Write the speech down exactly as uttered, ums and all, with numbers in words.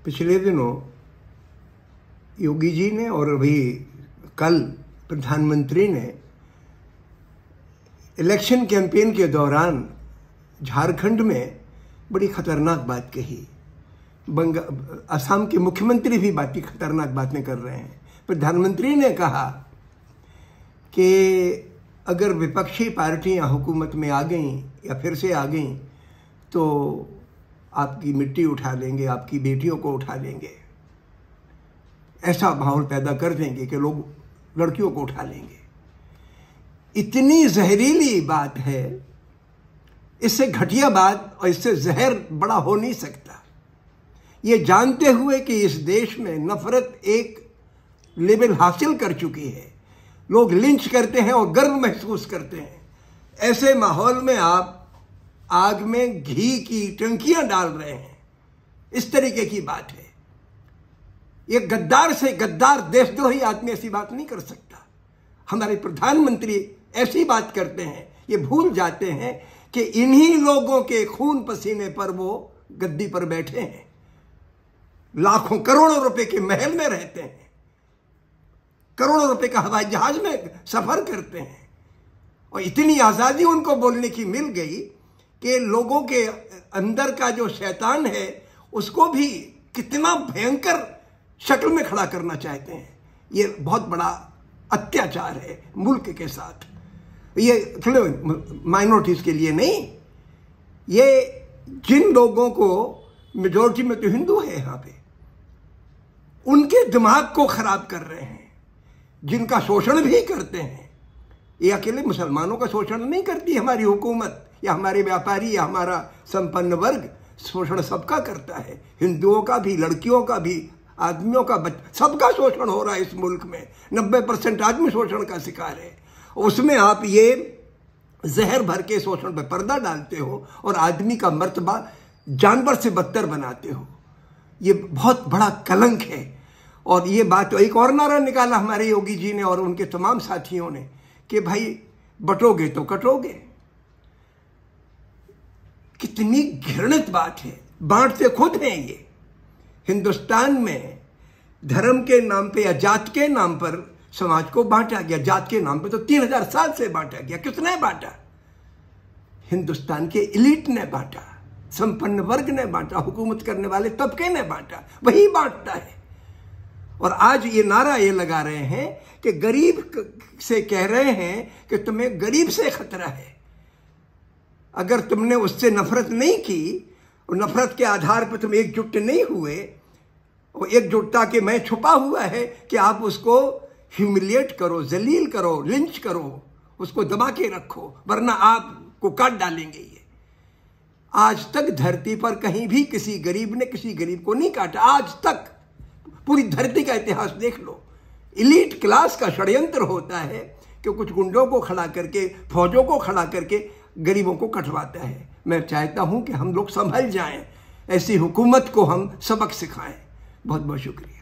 पिछले दिनों योगी जी ने और अभी कल प्रधानमंत्री ने इलेक्शन कैंपेन के दौरान झारखंड में बड़ी खतरनाक बात कही। बंगा असम के मुख्यमंत्री भी बात खतरनाक बातें कर रहे हैं। प्रधानमंत्री ने कहा कि अगर विपक्षी पार्टियां हुकूमत में आ गईं या फिर से आ गईं तो आपकी मिट्टी उठा लेंगे, आपकी बेटियों को उठा लेंगे, ऐसा माहौल पैदा कर देंगे कि लोग लड़कियों को उठा लेंगे। इतनी जहरीली बात है, इससे घटिया बात और इससे जहर बड़ा हो नहीं सकता। ये जानते हुए कि इस देश में नफरत एक लेवल हासिल कर चुकी है, लोग लिंच करते हैं और गर्व महसूस करते हैं, ऐसे माहौल में आप आग में घी की टंकियां डाल रहे हैं, इस तरीके की बात है। ये गद्दार से गद्दार देशद्रोही आदमी ऐसी बात नहीं कर सकता। हमारे प्रधानमंत्री ऐसी बात करते हैं, ये भूल जाते हैं कि इन्हीं लोगों के खून पसीने पर वो गद्दी पर बैठे हैं, लाखों करोड़ों रुपए के महल में रहते हैं, करोड़ों रुपए का हवाई जहाज में सफर करते हैं, और इतनी आजादी उनको बोलने की मिल गई कि लोगों के अंदर का जो शैतान है उसको भी कितना भयंकर शक्ल में खड़ा करना चाहते हैं। ये बहुत बड़ा अत्याचार है मुल्क के साथ। ये माइनॉरिटीज के लिए नहीं, ये जिन लोगों को मेजोरिटी में तो हिंदू है यहाँ पे, उनके दिमाग को खराब कर रहे हैं, जिनका शोषण भी करते हैं। ये अकेले मुसलमानों का शोषण नहीं करती हमारी हुकूमत या हमारे व्यापारी या हमारा संपन्न वर्ग, शोषण सबका करता है, हिंदुओं का भी, लड़कियों का भी, आदमियों का, सबका शोषण हो रहा है इस मुल्क में। नब्बे परसेंट आदमी शोषण का शिकार है। उसमें आप ये जहर भर के शोषण पर पर्दा डालते हो और आदमी का मर्तबा जानवर से बदतर बनाते हो। ये बहुत बड़ा कलंक है। और ये बात, एक और नारा निकाला हमारे योगी जी ने और उनके तमाम साथियों ने कि भाई बटोगे तो कटोगे। कितनी घृणित बात है, बांटते खुद हैं ये। हिंदुस्तान में धर्म के नाम पे या जात के नाम पर समाज को बांटा गया। जात के नाम पे तो तीन हजार साल से बांटा गया। किसने बांटा? हिंदुस्तान के एलिट ने बांटा, संपन्न वर्ग ने बांटा, हुकूमत करने वाले तबके ने बांटा, वही बांटता है। और आज ये नारा ये लगा रहे हैं कि गरीब से कह रहे हैं कि तुम्हें गरीब से खतरा है। अगर तुमने उससे नफरत नहीं की और नफरत के आधार पर तुम एकजुट नहीं हुए, और एकजुटता के मैं छुपा हुआ है कि आप उसको ह्यूमिलिएट करो, जलील करो, लिंच करो, उसको दबा के रखो, वरना आपको काट डालेंगे ये। आज तक धरती पर कहीं भी किसी गरीब ने किसी गरीब को नहीं काटा। आज तक पूरी धरती का इतिहास देख लो। एलीट क्लास का षड्यंत्र होता है कि कुछ गुंडों को खड़ा करके, फौजों को खड़ा करके गरीबों को कटवाता है। मैं चाहता हूं कि हम लोग संभल जाएं, ऐसी हुकूमत को हम सबक सिखाएं। बहुत बहुत शुक्रिया।